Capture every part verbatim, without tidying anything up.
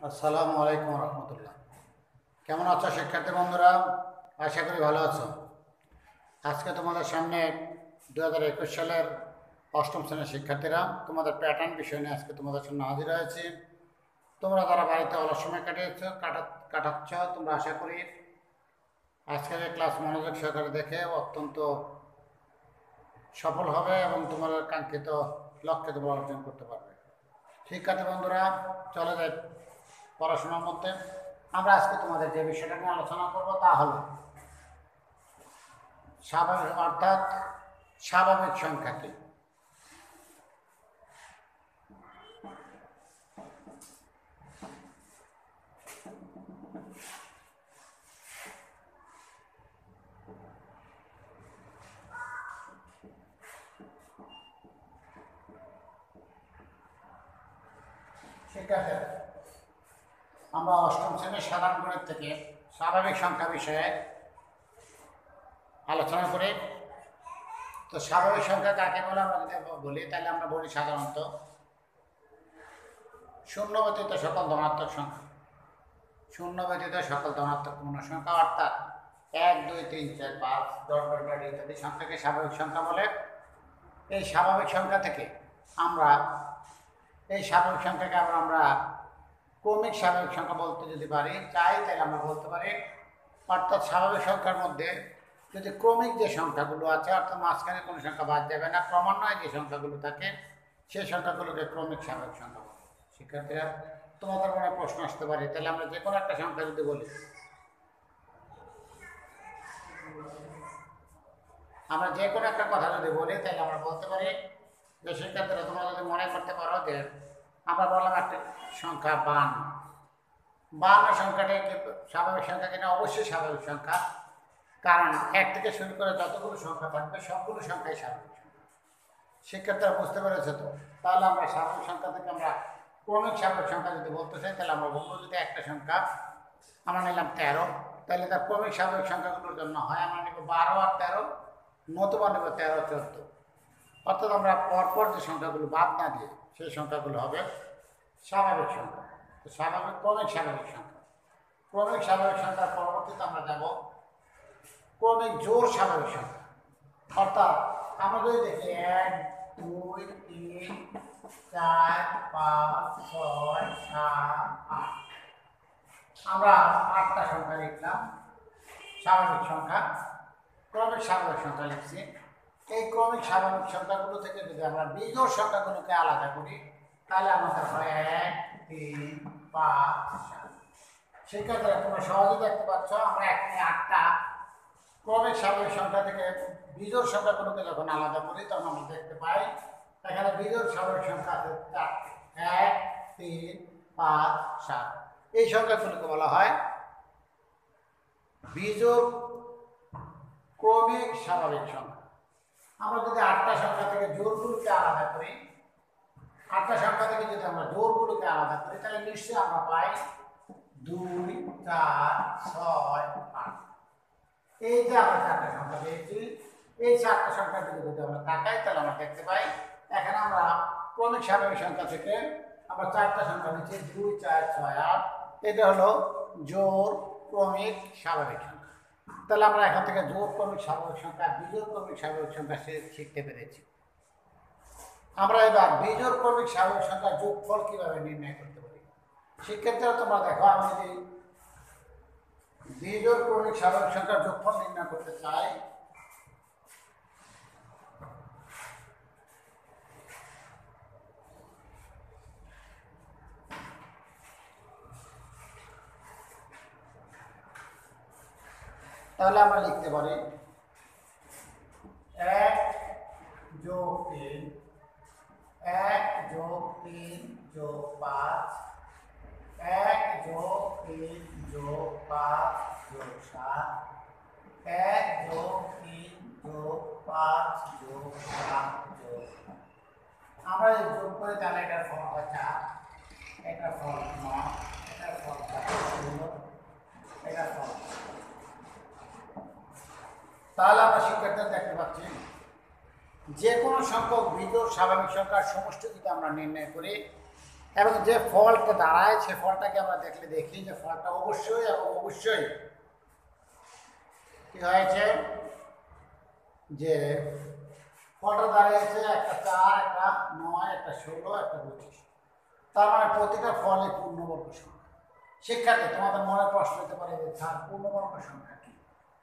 আসসালামু আলাইকুম রহমতুল্লাহ। কেমন আছো শিক্ষার্থী বন্ধুরা? আশা করি ভালো আছো। আজকে তোমাদের সামনে দু হাজার একুশ সালের অষ্টম শ্রেণীর শিক্ষার্থীরা তোমাদের প্যাটার্ন বিষয় নিয়ে আজকে তোমাদের সামনে হাজির হয়েছি। তোমরা যারা বাড়িতে অলস সময় কাটিয়েছ কাটা কাটাচ্ছ তোমরা আশা করি আজকের এই ক্লাস মনোযোগ সহকারে দেখে অত্যন্ত সফল হবে এবং তোমাদের কাঙ্ক্ষিত লক্ষ্যে তোমরা অর্জন করতে পারবে। শিক্ষার্থী বন্ধুরা, চলে যাই পড়াশোনার মধ্যে। আমরা আজকে তোমাদের যে বিষয়টা নিয়ে আলোচনা করব তা হলো স্বাভাবিক অর্থাৎ স্বাভাবিক সংখ্যা কি। শিক্ষার্থী, আমরা অষ্টম শ্রেণীর সাধারণ গণিত থেকে স্বাভাবিক সংখ্যা বিষয়ে আলোচনা করি। তো স্বাভাবিক সংখ্যা কাকে বলে আমরা যদি বলি তাহলে আমরা বলি সাধারণত শূন্য ব্যতীত সকল ধনাত্মক সংখ্যা, শূন্য ব্যতীত সকল ধনাত্মক পূর্ণ সংখ্যা অর্থাৎ এক দুই তিন চার পাঁচ ডট ডট ডট ইত্যাদি সংখ্যাকে স্বাভাবিক সংখ্যা বলে। এই স্বাভাবিক সংখ্যা থেকে আমরা এই স্বাভাবিক সংখ্যাকে আবার আমরা ক্রমিক স্বাভাবিক সংখ্যা বলতে যদি পারি চাই তাহলে আমরা বলতে পারি। অর্থাৎ স্বাভাবিক সংখ্যার মধ্যে যদি ক্রমিক যে সংখ্যাগুলো আছে অর্থাৎ মাঝখানে কোনো সংখ্যা বাদ যাবে না, ক্রমান্বয়ে যে সংখ্যাগুলো থাকে সেই সংখ্যাগুলোকে ক্রমিক স্বাভাবিক সংখ্যা বলে। শিক্ষার্থীরা, তোমাদের মনে প্রশ্ন আসতে পারে তাহলে আমরা যে কোনো একটা সংখ্যা যদি বলি, আমরা যে কোনো একটা কথা যদি বলি তাহলে আমরা বলতে পারি যে শিক্ষার্থীরা তোমরা যদি মনে করতে পারো যে আমরা বললাম একটা সংখ্যা বান্ন, বান্ন সংখ্যাটা স্বাভাবিক সংখ্যা কিনা? অবশ্যই স্বাভাবিক সংখ্যা, কারণ এক থেকে শুরু করে যতগুলো সংখ্যা থাকবে সবগুলো সংখ্যাই স্বাভাবিক সংখ্যা। শিক্ষার্থীরা বুঝতে পেরেছে তো? তাহলে আমরা স্বাভাবিক সংখ্যা থেকে আমরা ক্রমিক স্বাভাবিক সংখ্যা যদি বলতে চাই তাহলে আমরা বলবো যদি একটা সংখ্যা আমরা নিলাম তেরো, তাহলে তার ক্রমিক স্বাভাবিক সংখ্যাগুলোর জন্য হয় আমরা নেব বারো আর তেরো, নতুবা নেব তেরো চোদ্দ। অর্থাৎ আমরা পরপর যে সংখ্যাগুলো বাদ না দিয়ে সেই সংখ্যাগুলো হবে স্বাভাবিক সংখ্যা। তো স্বাভাবিক ক্রমিক স্বাভাবিক সংখ্যা, ক্রমিক স্বাভাবিক সংখ্যার পরবর্তীতে আমরা যাব ক্রমিক জোড় স্বাভাবিক সংখ্যা। অর্থাৎ আমরা যদি দেখি এক দুই তিন চার পাঁচ ছয় সাত আট, আমরা আটটা সংখ্যা লিখলাম স্বাভাবিক সংখ্যা, ক্রমিক স্বাভাবিক সংখ্যা লিখছি। এই ক্রমিক স্বাভাবিক সংখ্যাগুলো থেকে যদি আমরা বিজোড় সংখ্যাগুলোকে আলাদা করি তাহলে আমাদের হয় এক তিন পাঁচ সাত। শিক্ষার্থীরা তোমরা সহজে দেখতে পাচ্ছ আমরা এখানে আটটা ক্রমিক স্বাভাবিক সংখ্যা থেকে বিজোড় সংখ্যাগুলোকে যখন আলাদা করি তখন আমরা দেখতে পাই এখানে বিজোড় স্বাভাবিক সংখ্যা আছে চারটে, এক তিন পাঁচ সাত। এই সংখ্যাগুলোকে বলা হয় বিজোড় ক্রমিক স্বাভাবিক সংখ্যা। আমরা যদি আটটা সংখ্যা থেকে জোড়গুলোকে আলাদা করি, আটটা সংখ্যা থেকে যদি আমরা জোড়গুলোকে আলাদা করি তাহলে নিশ্চয়ই আমরা পাই দুই চার ছয় আট। এই যে আমরা চারটা সংখ্যা পেয়েছি, এই চারটা সংখ্যার দিকে যদি আমরা তাকাই তাহলে আমরা দেখতে পাই এখানে আমরা ক্রমিক স্বাভাবিক সংখ্যা থেকে আমরা চারটা সংখ্যা নিচ্ছি দুই চার ছয় আট। এটা হলো জোড় ক্রমিক স্বাভাবিক সংখ্যা। তাহলে আমরা এখান থেকে জোড় ক্রমিক স্বাভাবিক সংখ্যা বিজোড় ক্রমিক স্বাভাবিক সংখ্যা শিখতে পেরেছি। আমরা এবার বিজোড় ক্রমিক স্বাভাবিক সংখ্যার যোগফল কিভাবে নির্ণয় করতে পারি। শিক্ষার্থীরা তোমরা দেখো, আমি যদি বিজোড় ক্রমিক স্বাভাবিক সংখ্যার যোগফল নির্ণয় করতে চাই তাহলে আমরা লিখতে পারি এক যোগ তিন, এক যোগ তিন যোগ পাঁচ, এক যোগ তিন যোগ পাঁচ যোগ সাত, এক যোগ তিন যোগ পাঁচ যোগ সাত যোগ। আমরা যদি যোগ করি তাহলে এটার ফল হয় চার, এটার ফল নয়, এটার ফল ষোলো, এটার ফল। তাহলে আমরা শিক্ষার্থীরা দেখতে পাচ্ছি যে কোনো সংখ্যক বিজোড় স্বাভাবিক সংখ্যার সমষ্টি যদি আমরা নির্ণয় করি এবং যে ফলটা দাঁড়ায় সে ফলটাকে আমরা দেখলে দেখি যে ফলটা অবশ্যই এবং অবশ্যই কি হয়েছে, যে ফলটা দাঁড়িয়েছে একটা চার, একটা নয়, একটা ষোলো, একটা পঁচিশ। তার মানে প্রতিটা ফলে পূর্ণবর্গ সংখ্যা। শিক্ষার্থী, তোমাদের মনে প্রশ্ন হতে পারে যে স্যার পূর্ণবর্গ সংখ্যা কি?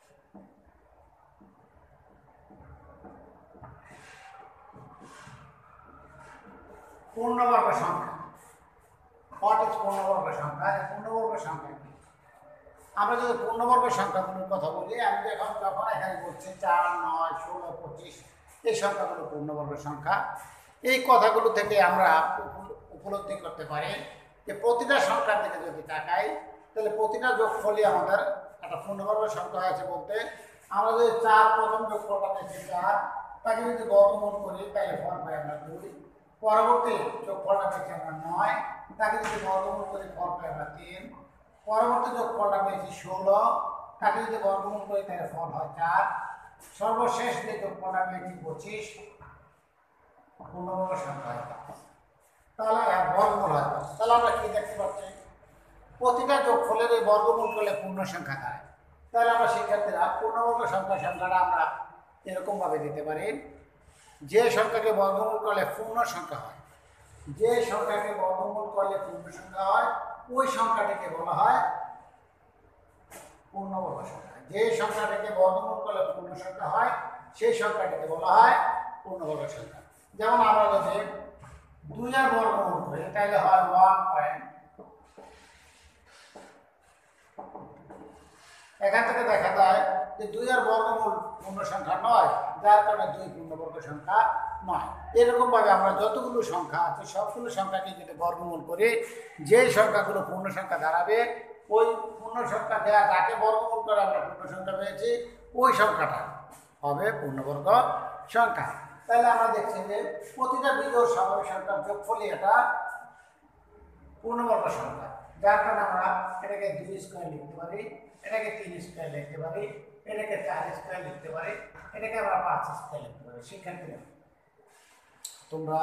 পূর্ণবর্গ সংখ্যা, হোয়াট ইজ পূর্ণবর্গ সংখ্যা? পূর্ণবর্গ সংখ্যা কি? আমরা যদি পূর্ণবর্গ সংখ্যাগুলোর কথা বলি, আমি যখন যখন এখানে বলছি চার, নয়, ষোলো, পঁচিশ, এই সংখ্যাগুলো পূর্ণবর্গ সংখ্যা। এই কথাগুলো থেকে আমরা উপলব্ধি করতে পারি যে প্রতিটা সংখ্যার দিকে যদি তাকাই তাহলে প্রতিটা যোগফলই আমাদের একটা পূর্ণবর্গ সংখ্যা হয়েছে বলতে, আমরা যদি চার প্রথম যোগফলটা পেয়েছি চার, তাকে যদি বর্গমূল করি তাহলে ফল পাই আমরা দুই। পরবর্তী যোগফলটা পেয়েছি আমরা নয়, তাকে যদি বর্গমূল করি ফল পাই আমরা তিন। পরবর্তী যোগফলটা পেয়েছি ষোলো, তাকে যদি বর্গমূল করি তাহলে ফল হয় চার। সর্বশেষ যে যোগফলটা পেয়েছি পঁচিশ, পূর্ণবর্গ সংখ্যা হয়। তাহলে বর্গমূল হয়। তাহলে আমরা কি দেখতে পাচ্ছি, প্রতিটা যোগফলের এই বর্গমূল করলে পূর্ণ সংখ্যা দাঁড়ায়। তাহলে আমরা শিক্ষার্থীরা পূর্ণবর্গ সংখ্যা সংখ্যাটা আমরা এরকমভাবে দিতে পারি, যে সংখ্যাকে বর্গমূল করলে পূর্ণ সংখ্যা হয়, যে সংখ্যাকে বর্গমূল করলে পূর্ণ সংখ্যা হয় ওই সংখ্যাটিকে বলা হয় পূর্ণবর্গ সংখ্যা। যে সংখ্যাটিকে বর্গমূল করলে পূর্ণ সংখ্যা হয় সেই সংখ্যাটিকে বলা হয় পূর্ণবর্গ সংখ্যা। যেমন আমরা যদি দুই এর বর্গমূল করি তাহলে হয় ওয়ান পয়েন্ট, এখান থেকে দেখা যায় যে দুই এর বর্গমূল পূর্ণ সংখ্যা নয়, যার কারণে দুই পূর্ণবর্গ সংখ্যা নয়। এরকম ভাবে আমরা যতগুলো সংখ্যা আছে সবগুলো সংখ্যাকে যদি বর্গমূল করি, যে সংখ্যাগুলো পূর্ণ সংখ্যা দাঁড়াবে ওই পূর্ণ সংখ্যা দেওয়া যাকে বর্গমূল করে আমরা পূর্ণ সংখ্যা পেয়েছি ওই সংখ্যাটা হবে পূর্ণবর্গ সংখ্যা। তাহলে আমরা দেখছি যে প্রতিটা বিজোড় স্বাভাবিক সংখ্যার যোগফলই এটা পূর্ণবর্গ সংখ্যা, যার কারণে আমরা এটাকে দুই স্কোয়ার লিখতে পারি, এটাকে তিন স্কোয়ার লিখতে পারি, এটাকে চার স্কোয়ার লিখতে পারি, এটাকে আমরা পাঁচ স্কোয়ার লিখতে পারি। শিক্ষার্থীরা, তোমরা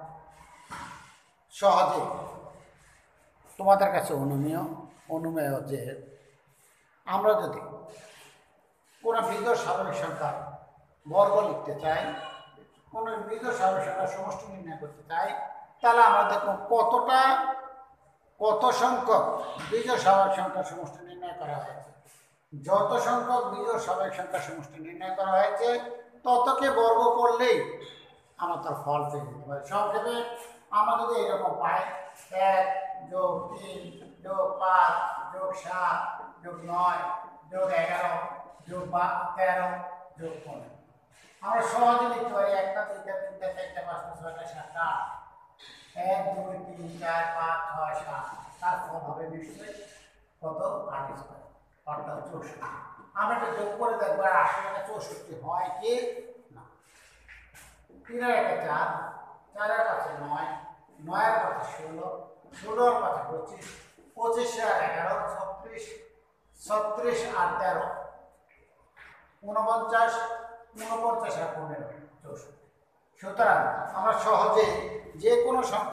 সহজে তোমাদের কাছে অনুমেয় অনুমেয় যে আমরা যদি কোনো বিজোড় স্বাভাবিক সংখ্যার বর্গ লিখতে চাই, কোনো বিজোড় স্বাভাবিক সংখ্যার সমষ্টি নির্ণয় করতে চাই, তাহলে আমরা দেখো কতটা কত সংখ্যক বিজোড় স্বাভাবিক সংখ্যার সমষ্টি নির্ণয় করা হয়েছে। যত সংখ্যক বিজোড় স্বাভাবিক সংখ্যার সমষ্টি নির্ণয় করা হয়েছে ততকে বর্গ করলেই আমরা তার ফল পেয়ে যেতে পারি। সংক্ষেপে আমরা যদি এরকম পাই এক যোগ তিন যোগ পাঁচ যোগ সাত যোগ নয় যোগ এগারো যোগ বা তেরো যোগ পনেরো, আমরা সহজে লিখতে পারি একটা দুইটা তিনটা চারটা পাঁচটা ছয়টা সাতটা আট, এক দুই তিন চার পাঁচ ছয় সাত, তার ফল হবে নিশ্চয়ই কত? আট স্কোয়ার, অর্থাৎ চৌষট্টি। আমরা এটা যোগ করে দেখবো আর আসলে এটা চৌষট্টি হয় কি না। তিনের একটা চার, চারের কাছে নয়, নয়ের কাছে ষোলো, ষোলোর কাছে পঁচিশ, পঁচিশে আর এগারো ছত্রিশ, ছত্রিশ আর তেরো ঊনপঞ্চাশ, ঊনপঞ্চাশ আর পনেরো চৌষট্টি। সুতরাং আমরা সহজে যে কোনো সংখ্যা